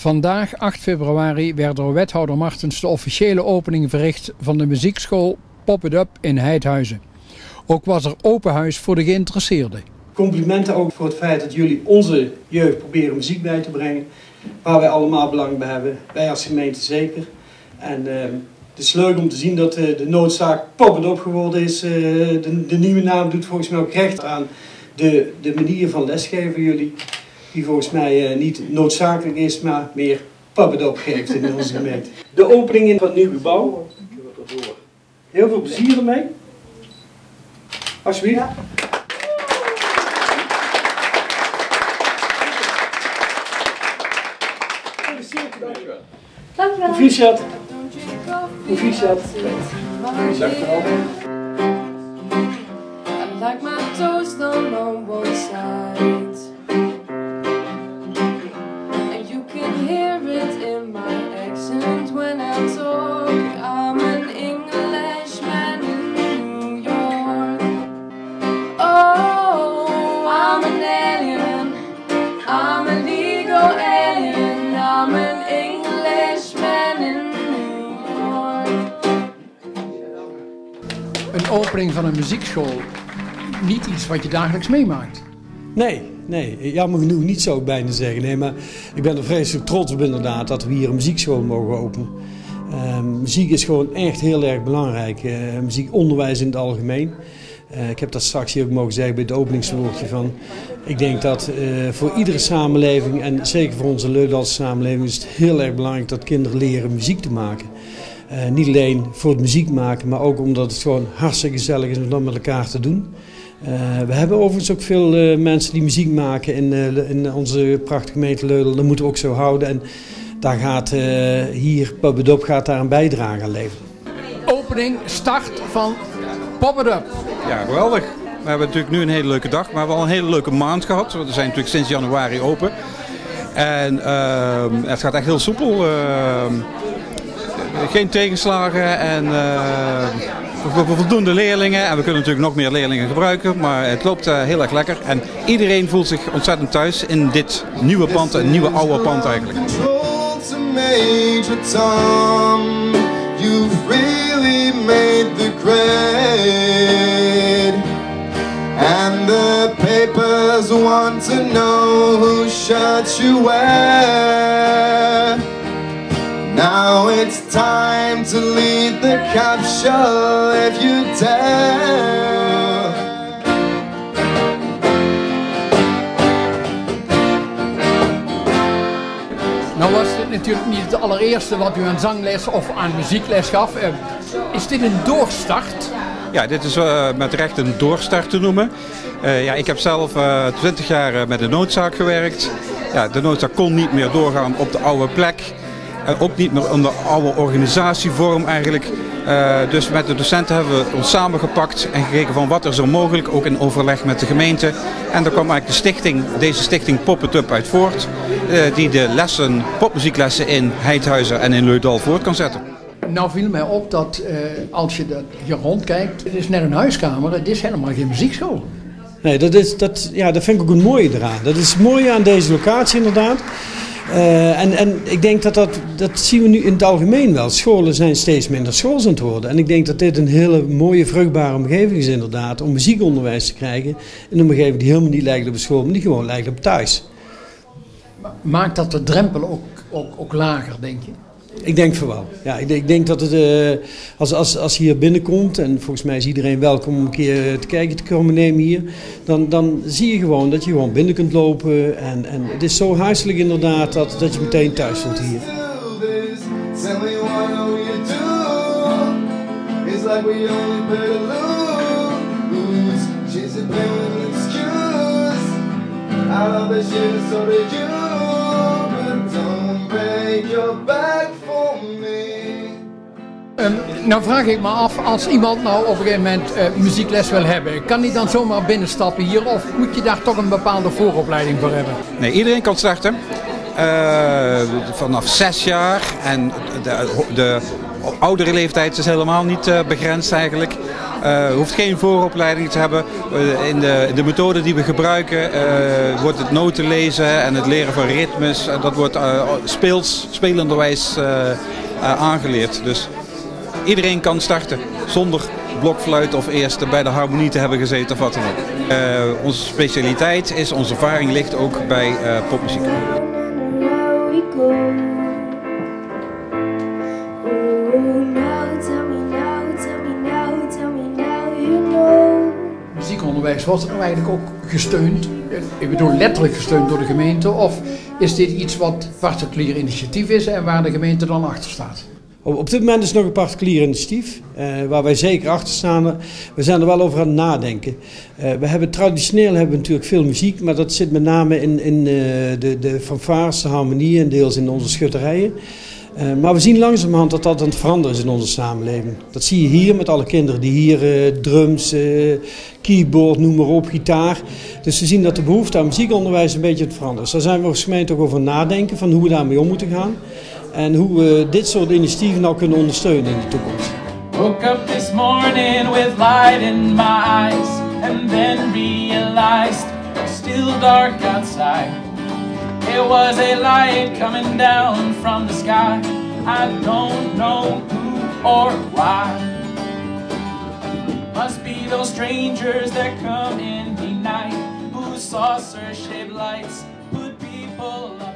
Vandaag, 8 februari, werd door wethouder Martens de officiële opening verricht van de muziekschool Pop It Up in Heidhuizen. Ook was er open huis voor de geïnteresseerden. Complimenten ook voor het feit dat jullie onze jeugd proberen muziek bij te brengen. Waar wij allemaal belang bij hebben. Wij als gemeente zeker. En het is leuk om te zien dat de noodzaak Pop It Up geworden is. De nieuwe naam doet volgens mij ook recht aan de manier van lesgeven jullie. Die volgens mij niet noodzakelijk is, maar meer Pop It Up geeft in onze gemeente. De opening van het nieuwe gebouw. Heel veel plezier ermee. Alsjeblieft. Ja. Dankjewel. Proficiat. Proficiat. Dankjewel. I like my toast on one side. And you can hear it in my accent when I talk. I'm an Englishman in New York. Oh, I'm an alien. I'm a legal alien. I'm an Englishman in New York. Een opening van een muziekschool, niet iets wat je dagelijks meemaakt. Nee, jammer genoeg niet, zou ik bijna zeggen. Nee, maar ik ben er vreselijk trots op inderdaad dat we hier een muziekschool mogen openen. Muziek is gewoon echt heel erg belangrijk. Muziekonderwijs in het algemeen. Ik heb dat straks hier ook mogen zeggen bij het openingswoordje van. Ik denk dat voor iedere samenleving en zeker voor onze Leudalse samenleving is het heel erg belangrijk dat kinderen leren muziek te maken. Niet alleen voor het muziek maken, maar ook omdat het gewoon hartstikke gezellig is om dat met elkaar te doen. We hebben overigens ook veel mensen die muziek maken in onze prachtige gemeente Leudel. Dat moeten we ook zo houden. En daar gaat hier Pop It Up gaat daar een bijdrage aan leveren. Opening, start van Pop It Up. Ja, geweldig. We hebben natuurlijk nu een hele leuke dag, maar we hebben al een hele leuke maand gehad. We zijn natuurlijk sinds januari open. En het gaat echt heel soepel. Geen tegenslagen en voldoende leerlingen. En we kunnen natuurlijk nog meer leerlingen gebruiken, maar het loopt heel erg lekker. En iedereen voelt zich ontzettend thuis in dit nieuwe pand, een nieuwe oude pand eigenlijk. And the papers want to know whose shirt you wear. Now it's time to lead the capsule if you dare. Nou was dit natuurlijk niet het allereerste wat u aan zangles of aan muziekles gaf. Is dit een doorstart? Ja, dit is met recht een doorstart te noemen. Ik heb zelf 20 jaar met de noodzaak gewerkt. Ja, de noodzaak kon niet meer doorgaan op de oude plek. En ook niet meer onder oude organisatievorm eigenlijk. Dus met de docenten hebben we ons samengepakt en gekeken van wat er zo mogelijk, ook in overleg met de gemeente. En daar kwam eigenlijk de stichting, deze stichting Pop It Up uit voort. Die de lessen, popmuzieklessen in Heidhuizen en in Leudal voort kan zetten. Nou viel mij op dat als je hier rondkijkt, het is net een huiskamer, het is helemaal geen muziekschool. Nee, dat vind ik ook een mooie eraan. Dat is het mooie aan deze locatie inderdaad. En ik denk dat zien we nu in het algemeen wel. Scholen zijn steeds minder schools aan het worden. En ik denk dat dit een hele mooie, vruchtbare omgeving is inderdaad. Om muziekonderwijs te krijgen in een omgeving die helemaal niet lijkt op school, maar die gewoon lijkt op thuis. Maakt dat de drempel ook lager, denk je? Ik denk van wel. Ja, ik denk dat het, als je hier binnenkomt, en volgens mij is iedereen welkom om een keer te kijken te komen nemen hier, dan zie je gewoon dat je gewoon binnen kunt lopen. En het is zo huiselijk inderdaad dat je meteen thuis voelt hier. Nou vraag ik me af, als iemand nou op een gegeven moment muziekles wil hebben, kan die dan zomaar binnenstappen hier of moet je daar toch een bepaalde vooropleiding voor hebben? Nee, iedereen kan starten. Vanaf 6 jaar en de oudere leeftijd is helemaal niet begrensd eigenlijk. Hoeft geen vooropleiding te hebben. In de methode die we gebruiken wordt het noten lezen en het leren van ritmes. Dat wordt spelenderwijs aangeleerd. Dus iedereen kan starten zonder blokfluit of eerst bij de harmonie te hebben gezeten of wat dan ook. Onze specialiteit is, onze ervaring ligt ook bij popmuziek. Muziekonderwijs, wordt het nou eigenlijk ook gesteund? Ik bedoel letterlijk gesteund door de gemeente, of is dit iets wat particulier initiatief is en waar de gemeente dan achter staat? Op dit moment is het nog een particulier initiatief, waar wij zeker achter staan. We zijn er wel over aan het nadenken. Traditioneel hebben we natuurlijk veel muziek, maar dat zit met name in de fanfares, de harmonieën en deels in onze schutterijen. Maar we zien langzamerhand dat dat aan het veranderen is in onze samenleving. Dat zie je hier met alle kinderen die hier drums, keyboard, noem maar op, gitaar. Dus we zien dat de behoefte aan muziekonderwijs een beetje aan het veranderen is. Daar zijn we als gemeente ook over nadenken van hoe we daarmee om moeten gaan. En hoe we dit soort initiatieven nou kunnen ondersteunen in de toekomst. Woke up this morning with light in my eyes and then realized it's still dark outside. It was a light coming down from the sky. I don't know who or why. Must be those strangers that come in the night, whose saucer-shaped lights put people alive.